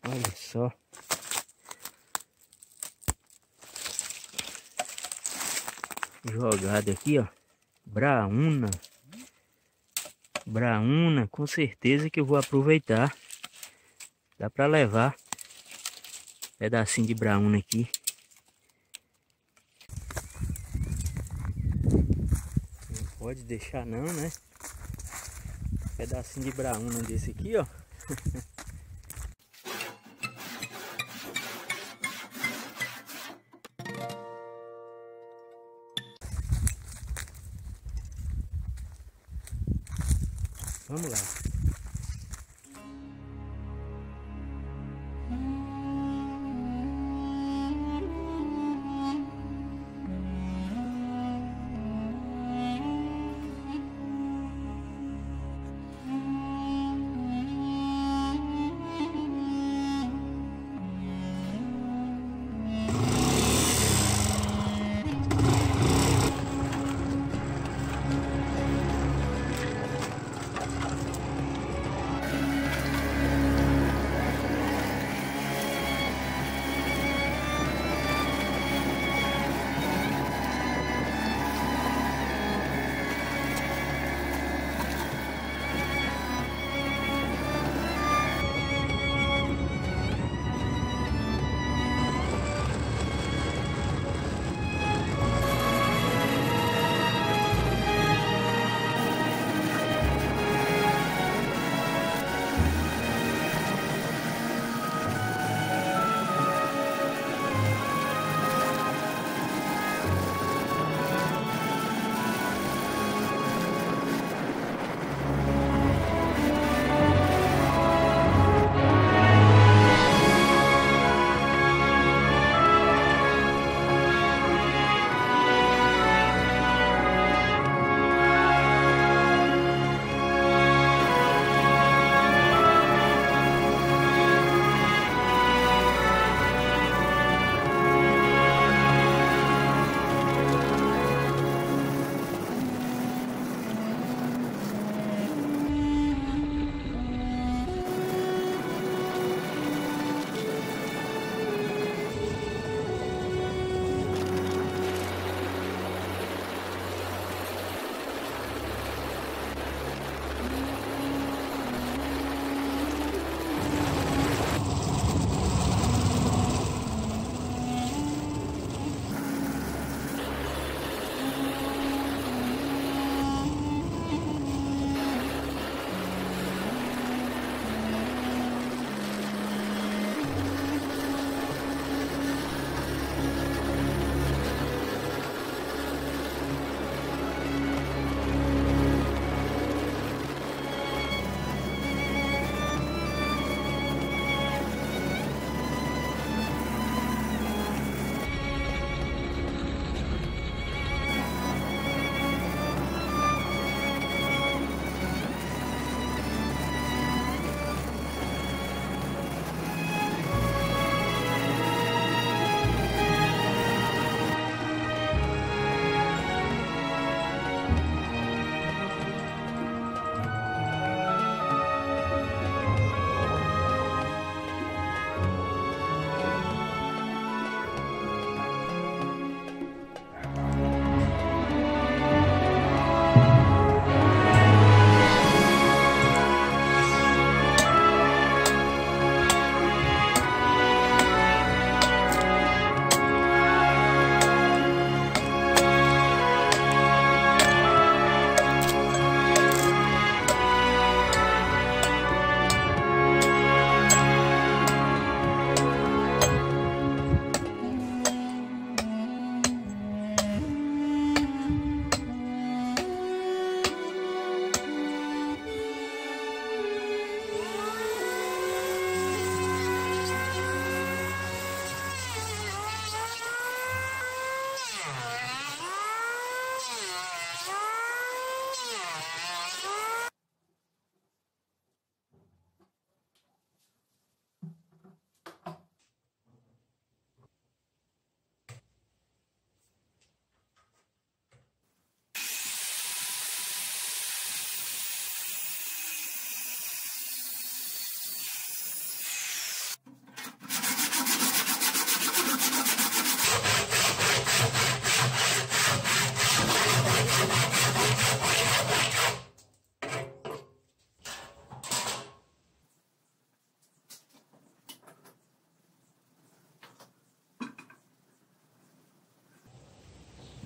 Olha só. Jogado aqui, ó. Braúna. Braúna, com certeza que eu vou aproveitar. Dá pra levar um pedacinho de braúna aqui. Não pode deixar não, né? Um pedacinho de braúna desse aqui, ó. Vamos lá.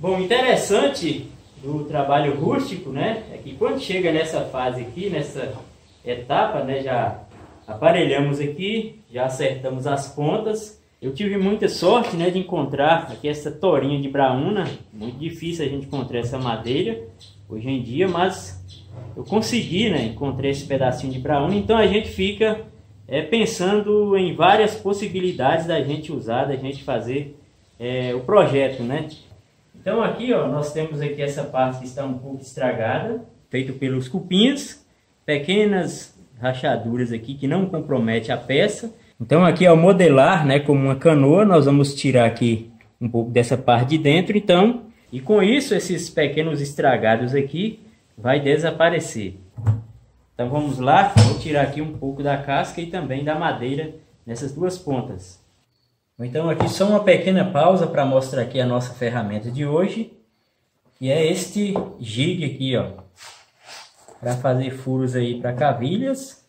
Bom, interessante do trabalho rústico, né, é que quando chega nessa fase aqui, nessa etapa, né, já aparelhamos aqui, já acertamos as pontas. Eu tive muita sorte, né, de encontrar aqui essa torinha de braúna. Muito difícil a gente encontrar essa madeira hoje em dia, mas eu consegui, né, encontrei esse pedacinho de braúna. Então a gente fica pensando em várias possibilidades da gente usar, da gente fazer o projeto, né. Então aqui, ó, nós temos aqui essa parte que está um pouco estragada, feito pelos cupinhos, pequenas rachaduras aqui que não compromete a peça. Então aqui ao modelar, né, como uma canoa, nós vamos tirar aqui um pouco dessa parte de dentro, então, e com isso esses pequenos estragados aqui vai desaparecer. Então vamos lá, vou tirar aqui um pouco da casca e também da madeira nessas duas pontas. Então aqui só uma pequena pausa para mostrar aqui a nossa ferramenta de hoje, que é este jig aqui, ó, para fazer furos aí para cavilhas.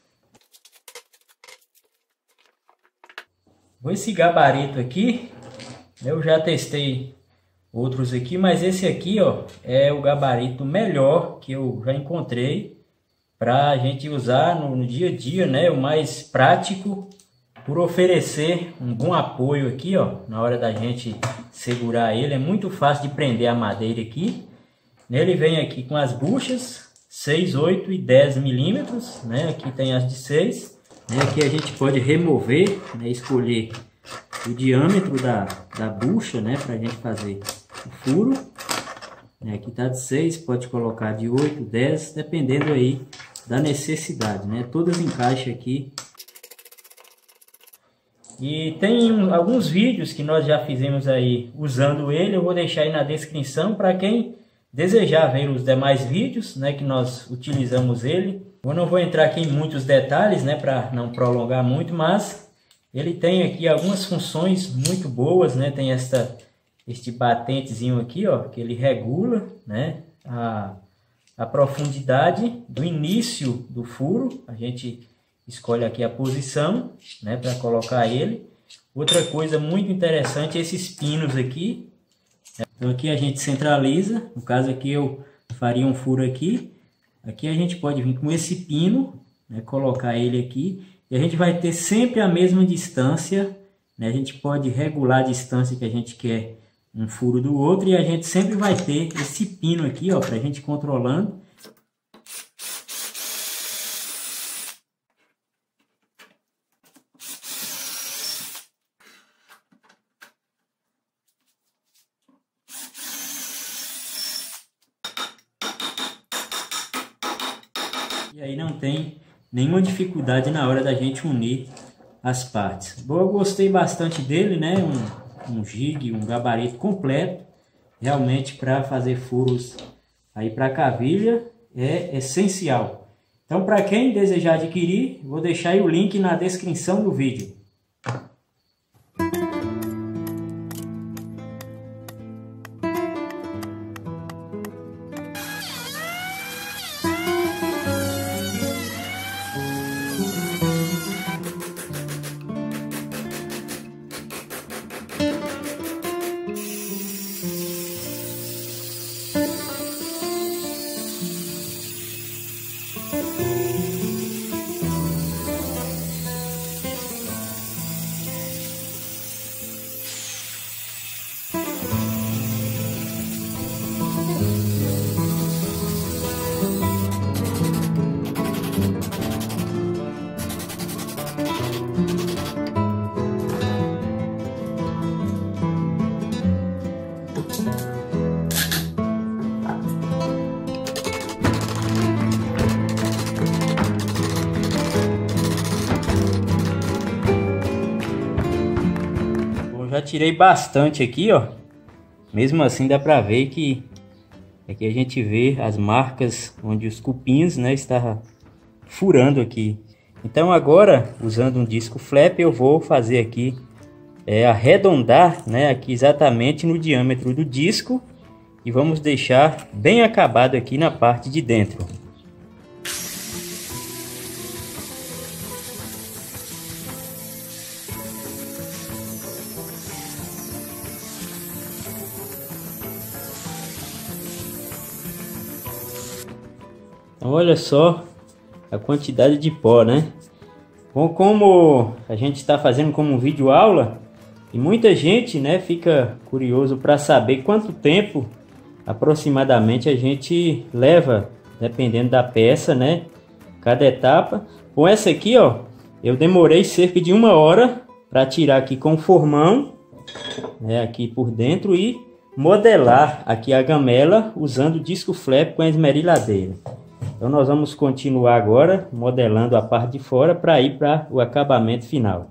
Esse gabarito aqui, eu já testei outros aqui, mas esse aqui, ó, é o gabarito melhor que eu já encontrei para a gente usar no dia a dia, né? O mais prático, por oferecer um bom apoio aqui, ó, na hora da gente segurar ele. É muito fácil de prender a madeira aqui. Ele vem aqui com as buchas 6, 8 e 10 milímetros, né? Aqui tem as de 6. Aqui a gente pode remover, né? Escolher o diâmetro da bucha, né? Para a gente fazer o furo. Aqui está de 6, pode colocar de 8, 10, dependendo aí da necessidade, né? Todas encaixam aqui. E tem alguns vídeos que nós já fizemos aí usando ele, eu vou deixar aí na descrição para quem desejar ver os demais vídeos, né, que nós utilizamos ele. Eu não vou entrar aqui em muitos detalhes, né, para não prolongar muito, mas ele tem aqui algumas funções muito boas, né? Tem este batentezinho aqui, ó, que ele regula, né, a profundidade do início do furo. A gente escolhe aqui a posição, né, para colocar ele. Outra coisa muito interessante é esses pinos aqui. Então aqui a gente centraliza. No caso aqui eu faria um furo aqui. Aqui a gente pode vir com esse pino, né, colocar ele aqui. E a gente vai ter sempre a mesma distância, né? A gente pode regular a distância que a gente quer um furo do outro. E a gente sempre vai ter esse pino aqui, ó, para a gente controlando. E aí não tem nenhuma dificuldade na hora da gente unir as partes. Bom, eu gostei bastante dele, né? Um jig, um gabarito completo. Realmente para fazer furos aí para cavilha é essencial. Então para quem desejar adquirir, vou deixar aí o link na descrição do vídeo. Já tirei bastante aqui, ó. Mesmo assim dá pra ver que aqui a gente vê as marcas onde os cupins, né, estavam furando aqui. Então agora, usando um disco flap, eu vou fazer aqui arredondar, né, aqui exatamente no diâmetro do disco, e vamos deixar bem acabado aqui na parte de dentro. Então olha só a quantidade de pó, né? Bom, como a gente está fazendo como um vídeo aula, e muita gente, né, fica curioso para saber quanto tempo aproximadamente a gente leva, dependendo da peça, né, cada etapa. Com essa aqui, ó, eu demorei cerca de 1 hora para tirar aqui com o formão, né, aqui por dentro, e modelar aqui a gamela usando disco flap com a esmerilhadeira. Então nós vamos continuar agora modelando a parte de fora para ir para o acabamento final.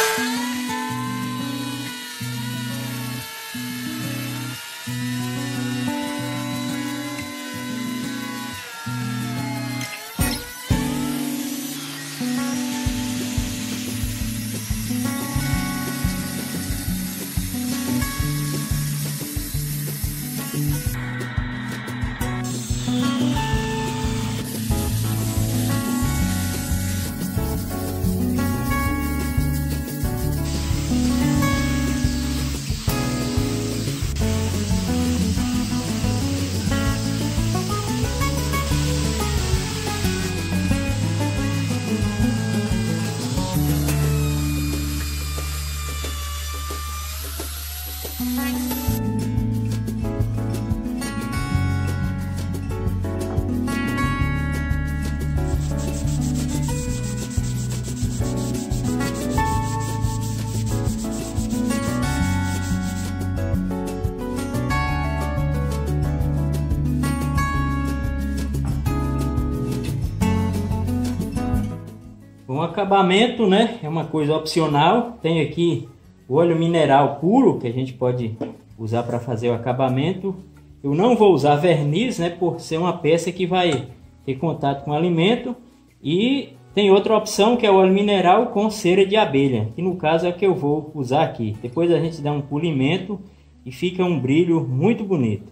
O acabamento, né, é uma coisa opcional. Tem aqui o óleo mineral puro que a gente pode usar para fazer o acabamento. Eu não vou usar verniz, né, por ser uma peça que vai ter contato com o alimento. E tem outra opção que é o óleo mineral com cera de abelha, que no caso é o que eu vou usar aqui. Depois a gente dá um polimento e fica um brilho muito bonito.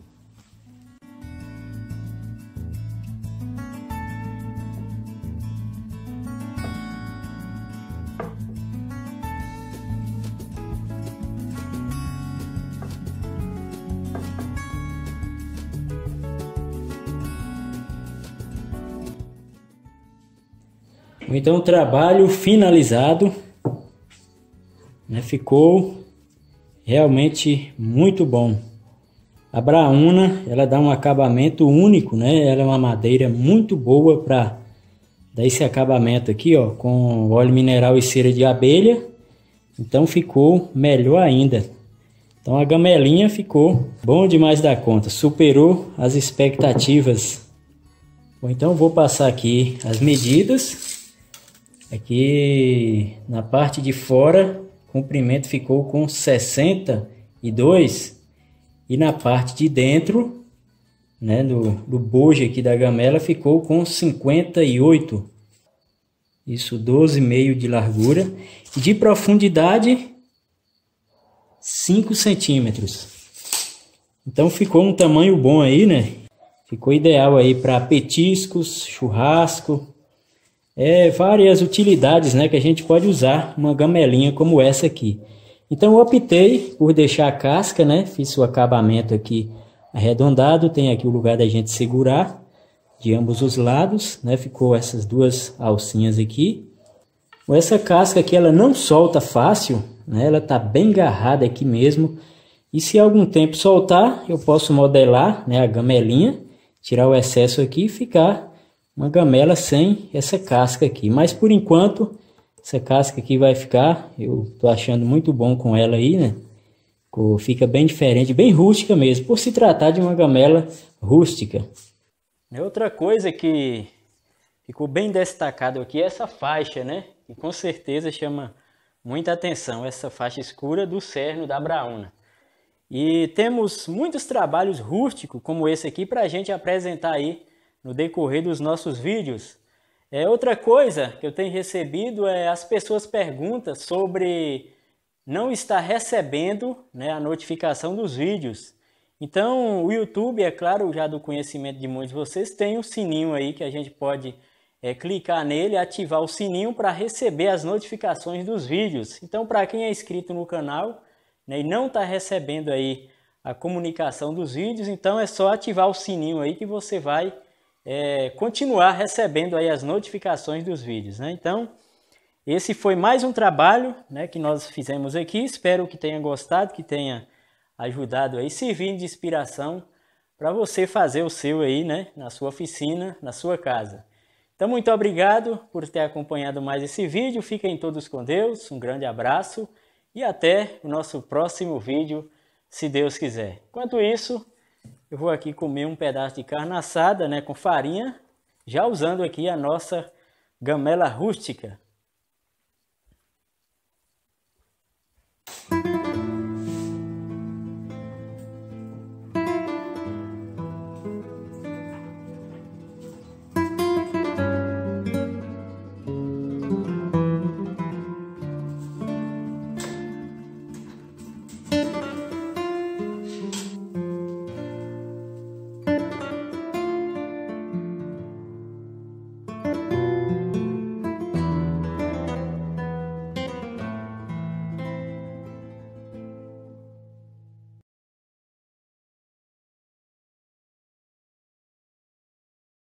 Então o trabalho finalizado, né, ficou realmente muito bom. A Brauna, ela dá um acabamento único, né? Ela é uma madeira muito boa para dar esse acabamento aqui, ó, com óleo mineral e cera de abelha. Então ficou melhor ainda. Então a gamelinha ficou bom demais da conta, superou as expectativas. Bom, então vou passar aqui as medidas. Aqui na parte de fora, o comprimento ficou com 62 e na parte de dentro, né, do bojo aqui da gamela, ficou com 58. Isso, 12,5 de largura e de profundidade 5 centímetros. Então ficou um tamanho bom aí, né? Ficou ideal aí para petiscos, churrasco. Várias utilidades, né, que a gente pode usar uma gamelinha como essa aqui. Então eu optei por deixar a casca, né, fiz o acabamento aqui arredondado, tem aqui o lugar da gente segurar de ambos os lados, né, ficou essas duas alcinhas aqui. Essa casca aqui ela não solta fácil, né, ela tá bem agarrada aqui mesmo, e se algum tempo soltar eu posso modelar, né, a gamelinha, tirar o excesso aqui e ficar uma gamela sem essa casca aqui. Mas por enquanto, essa casca aqui vai ficar. Eu tô achando muito bom com ela aí, né? Fica bem diferente, bem rústica mesmo, por se tratar de uma gamela rústica. Outra coisa que ficou bem destacado aqui é essa faixa, né? E com certeza chama muita atenção, essa faixa escura do cerno da Brauna. E temos muitos trabalhos rústicos como esse aqui para a gente apresentar aí no decorrer dos nossos vídeos. Outra coisa que eu tenho recebido as pessoas perguntam sobre não estar recebendo, né, a notificação dos vídeos. Então o YouTube, é claro, já do conhecimento de muitos de vocês, tem um sininho aí que a gente pode clicar nele e ativar o sininho para receber as notificações dos vídeos. Então para quem é inscrito no canal, né, e não está recebendo aí a comunicação dos vídeos, então é só ativar o sininho aí que você vai continuar recebendo aí as notificações dos vídeos, né? Então, esse foi mais um trabalho, né, que nós fizemos aqui. Espero que tenha gostado, que tenha ajudado aí, servindo de inspiração para você fazer o seu aí, né, na sua oficina, na sua casa. Então, muito obrigado por ter acompanhado mais esse vídeo. Fiquem todos com Deus, um grande abraço e até o nosso próximo vídeo, se Deus quiser. Enquanto isso, eu vou aqui comer um pedaço de carne assada, né, com farinha, já usando aqui a nossa gamela rústica.